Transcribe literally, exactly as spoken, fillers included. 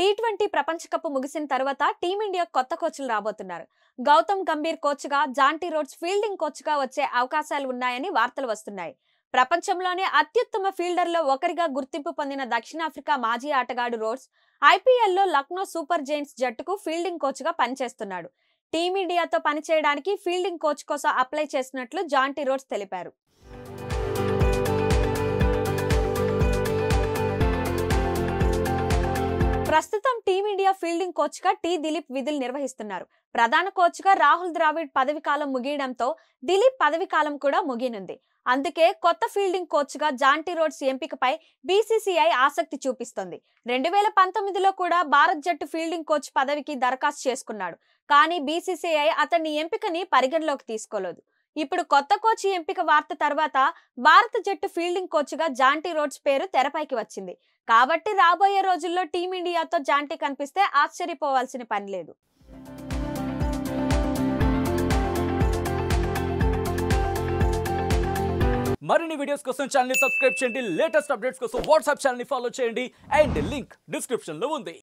T twenty ప్రపంచ cup ముగిసిన తర్వాత టీమిండియా కొత్త కోచ్లు రాబోతున్నారు. గౌతమ్ గంభీర్ కోచ్గా, జాంటీ రోడ్స్ ఫీల్డింగ్ కోచ్గా వచ్చే అవకాశాలు ఉన్నాయని వార్తలు వస్తున్నాయి. ప్రపంచంలోనే అత్యుత్తమ ఫీల్డర్లో ఒకరిగా గుర్తింపు పొందిన దక్షిణాఫ్రికా మాజీ ఆటగాడు రోడ్స్ ఐపీఎల్లో లక్నో సూపర్ జైంట్స్ జట్టుకు ఫీల్డింగ్ కోచ్గా పనిచేస్తున్నాడు. టీమిండియాతో పనిచేయడానికి ఫీల్డింగ్ కోచ్ కోసం అప్లై చేసినట్లు జాంటీ రోడ్స్ తెలిపారు. ప్రస్తుతం టీమిండియా ఫీల్డింగ్ కోచ్ గా టీ దిలీప్ విధులు నిర్వహిస్తున్నారు. ప్రధాన కోచ్ గా రాహుల్ ద్రావిడ్ పదవి కాలం ముగియడంతో దిలీప్ పదవి కాలం కూడా ముగియనుంది. అందుకే కొత్త ఫీల్డింగ్ కోచ్ గా జాంటీ రోడ్స్ ఎంపికపై బీసీసీఐ ఆసక్తి చూపిస్తోంది. రెండు వేల పంతొమ్మిదిలో కూడా భారత్ జట్టు ఫీల్డింగ్ కోచ్ పదవికి దరఖాస్తు చేసుకున్నాడు. కానీ బీసీసీఐ అతన్ని ఎంపికని పరిగణలోకి తీసుకోలేదు. ఇప్పుడు కొత్త కోచ్ ఎంపిక వార్త తర్వాత భారత జట్టు ఫీల్డింగ్ కోచ్ గా జాంటీ రోడ్స్ పేరు తెరపైకి వచ్చింది. కాబట్టి రాబోయే రోజుల్లో టీమిండియాతో జాంటీ కనిపిస్తే ఆశ్చర్యపోవాల్సిన పని లేదు. మరిన్ని వీడియోస్ కోసం ఛానల్ ని సబ్స్క్రైబ్ చేయండి. లేటెస్ట్ అప్డేట్స్ కోసం వాట్సాప్ ఛానల్ ని ఫాలో చేయండి. అండ్ లింక్ డిస్క్రిప్షన్ లో ఉంది.